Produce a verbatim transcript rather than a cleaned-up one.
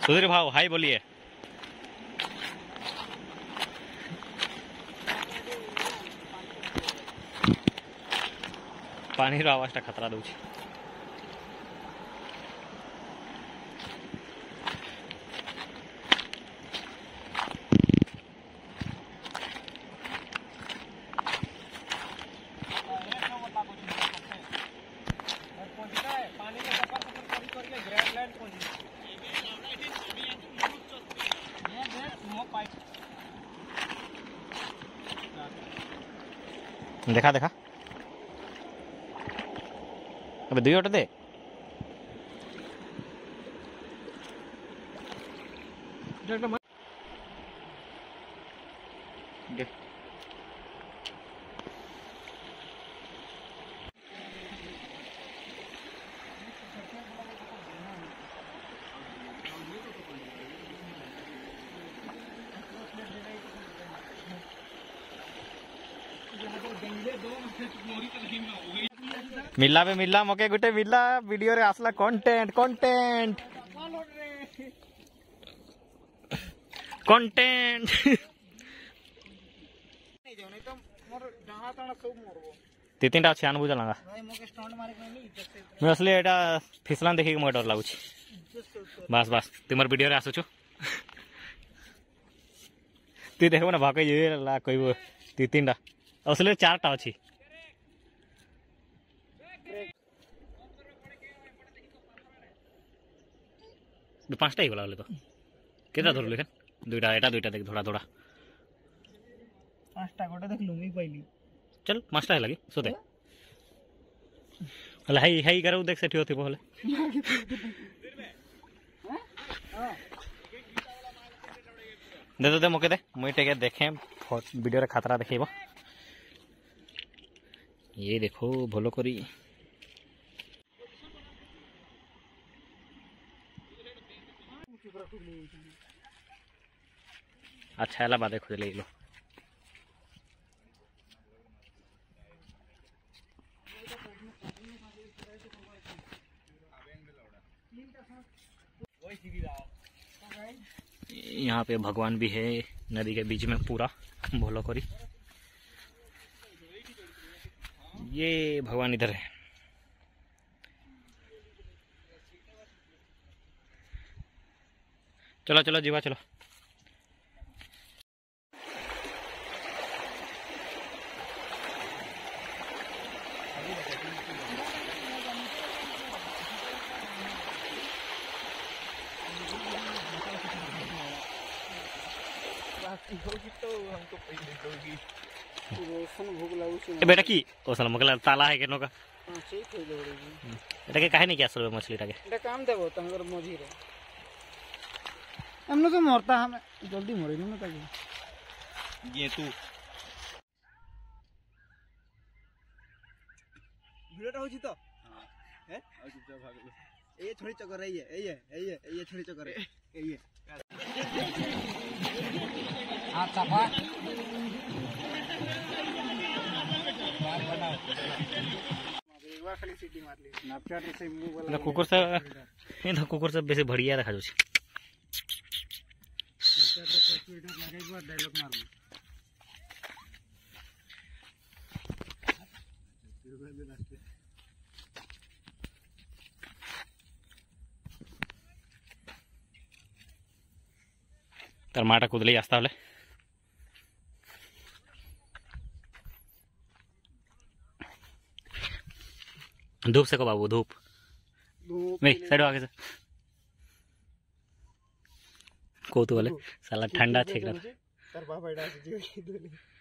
सुधीर भाव हाय बोलिए। पानी आवाज खतरा दौर देखा देखा अब दुई अटे दे मिला बे मिला मके गुटे मिला वीडियो रे आसला कंटेंट कंटेंट कंटेंट तीन टा अच्छे आनबू चलांगा मैं असली एटा फिसलान देखी मोर डर लागुची बस बस तुमर वीडियो रे आसुछु तू देखबो ना भाके जे ला कहबो ती तीन टा असली चार टा अछि पांचटा ही गला तो केटा धरले के दुईटा एटा दुईटा देख थोड़ा थोड़ा पांचटा गोटे देख लुमी पाइली चल पांचटा है लगी सोते हले हाई हाई करू देख सेठी होती बोले दे दे दे मके दे मुई टेके देखे वीडियो रे खतरा देखैबो ये देखो भलो करी अच्छा है बादे खोज ले लो यहाँ पे भगवान भी है नदी के बीच में पूरा भोलो करी ये भगवान इधर है चलो चलो जीवा चलो बेटा की ओसन मगला ताला है केनो का हां ठीक है जोड़ी एटा के काहे नहीं क्या सर मछली टाके एटा काम देबो तंगर मोजी रे हमने तो मरता हम जल्दी मरे नहीं ताके ये तू भिड़टा होची तो हां है आ चुपचाप भागलो ए छोड़ी चक्कर रही है ए ये ए ये ए ये छोड़ी चक्कर है ए ये हां चपा खाली सीटी मार ली स्नैपचैट से मुंह वाला कुकुर से ए तो कुकुर से बेसी बढ़िया देखा जाउछ स्नैपचैट रे ट्विटर लगाइबो डायलॉग मारबो तार माटा कुदले आस्ता हले धूप से को बाबू धूप नहीं साइड आगे से को तो वाले साला ठंडा छेक रहा तार बाप बैठा